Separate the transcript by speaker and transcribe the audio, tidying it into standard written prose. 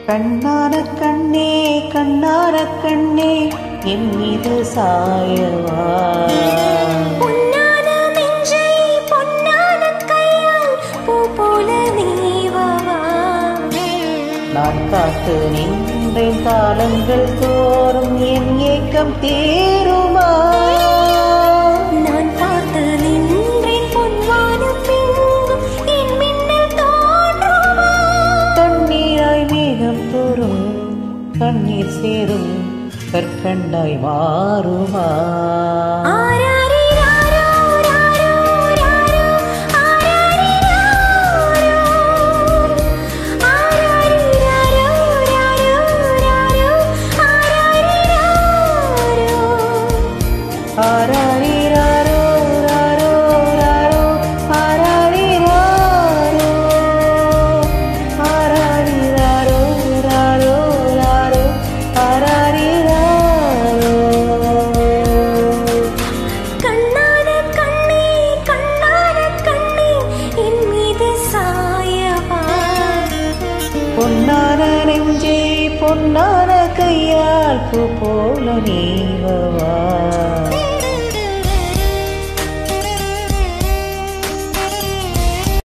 Speaker 1: கண்ணான கண்ணே கண்ணான கண்ணே என் மீது சாயவா
Speaker 2: பொன்னான நெஞ்சை பொன்னான கையால் பூ போல நீவவா
Speaker 1: நான் காத்து நின்றேன் காலங்கள் தோறும் என் ஏக்கம் தீருமா
Speaker 2: நான் பார்த்து நின்றேன் பொன்வானம் எங்கும் என் மின்னல் தோன்றுமா
Speaker 1: தண்ணீராய் மேகம் தோறும் கண்ணீர் சேரும் கற்கண்டாய் மாறுமா பொன்னான நெஞ்சை பொன்னான கையால் பூ போல நீவவா